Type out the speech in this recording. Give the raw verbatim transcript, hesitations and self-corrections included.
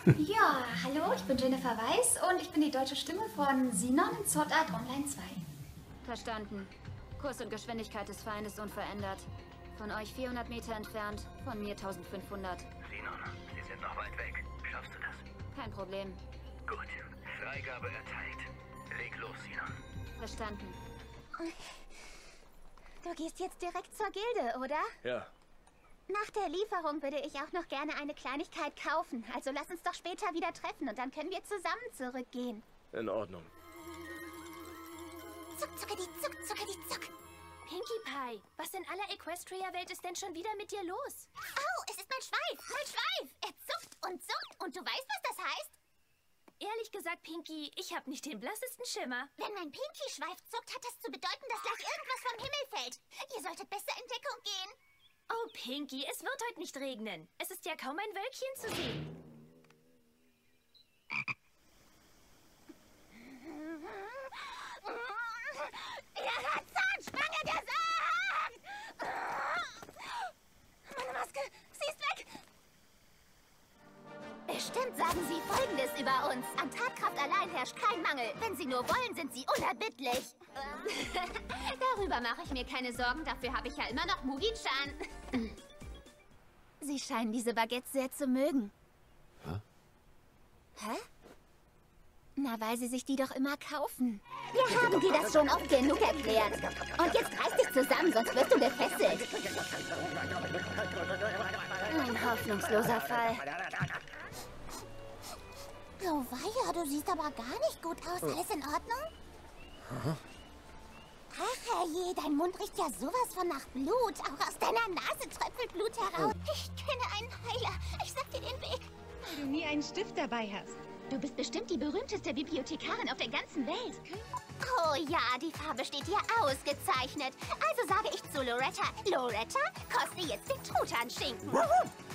Ja, hallo, ich bin Jennifer Weiss und ich bin die deutsche Stimme von Sinon in Sword Art Online zwei. Verstanden. Kurs und Geschwindigkeit des Feindes unverändert. Von euch vierhundert Meter entfernt, von mir eintausendfünfhundert. Sinon, Sie sind noch weit weg. Schaffst du das? Kein Problem. Gut. Freigabe erteilt. Leg los, Sinon. Verstanden. Du gehst jetzt direkt zur Gilde, oder? Ja. Nach der Lieferung würde ich auch noch gerne eine Kleinigkeit kaufen. Also lass uns doch später wieder treffen und dann können wir zusammen zurückgehen. In Ordnung. Zuck, zuckadi, zuck, zuckadi, zuck. Pinkie Pie, was in aller Equestria-Welt ist denn schon wieder mit dir los? Au, es ist mein Schweif, mein Schweif. Er zuckt und zuckt und du weißt, was das heißt? Ehrlich gesagt, Pinkie, ich habe nicht den blassesten Schimmer. Wenn mein Pinkie-Schweif zuckt, hat das zu bedeuten, dass gleich irgendwas vom Himmel fällt. Ihr solltet besser in Deckung gehen. Oh, Pinkie, es wird heute nicht regnen. Es ist ja kaum ein Wölkchen zu sehen. Ihr hat Zahnspange gesagt! Meine Maske, sie ist weg! Bestimmt sagen sie Folgendes über uns. An Tatkraft allein herrscht kein Mangel. Wenn sie nur wollen, sind sie unerbittlich. Darüber mache ich mir keine Sorgen. Dafür habe ich ja immer noch Mugi-chan. Sie scheinen diese Baguettes sehr zu mögen. Hä? Hä? Na, weil sie sich die doch immer kaufen. Wir haben dir das schon oft genug erklärt. Und jetzt reiß dich zusammen, sonst wirst du gefesselt. Ein hoffnungsloser Fall. Oh weia, du siehst aber gar nicht gut aus. Alles in Ordnung? Ach herrje, dein Mund riecht ja sowas von nach Blut. Auch aus deiner Nase tröpfelt Blut heraus. Ich kenne einen Heiler. Ich sag dir den Weg. Weil du nie einen Stift dabei hast. Du bist bestimmt die berühmteste Bibliothekarin auf der ganzen Welt. Oh ja, die Farbe steht dir ausgezeichnet. Also sage ich zu Loretta, Loretta, koste jetzt den Truthahn-Schinken.